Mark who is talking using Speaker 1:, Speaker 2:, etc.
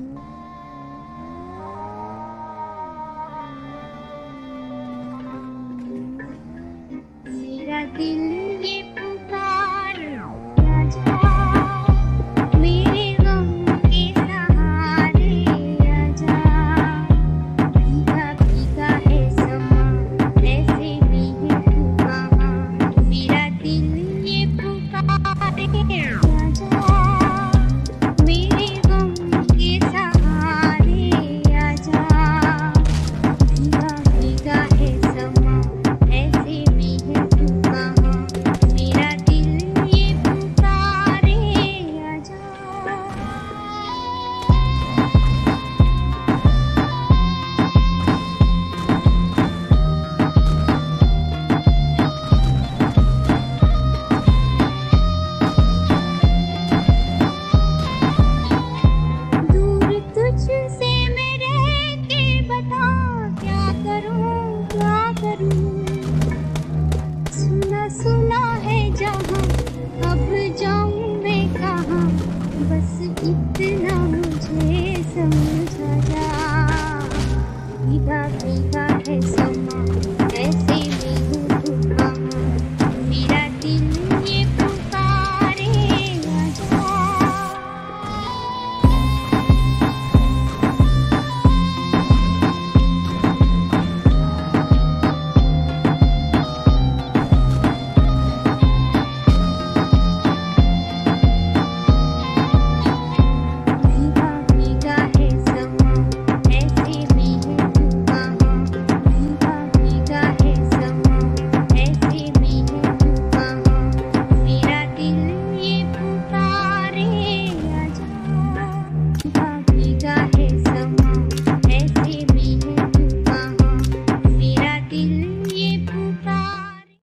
Speaker 1: मेरा दिल ये पुकार आजा, मेरे गम के सहारे आजा। भीगा भीगा है समा, ऐसे में है तू कहाँ। मेरा दिल ये पुकारे आजा, मेरे गम के सहारे आजा। भीगा भीगा है समा, ऐसे में है तू कहाँ। मेरा दिल ये पुकारे आजा। दूर तुझसे मैं रह के बता, क्या करूं क्या करूं। सुना सुना है जहां, अब जाऊं मैं कहां। बस इतना मुझे समझा जा, भीगा भीगा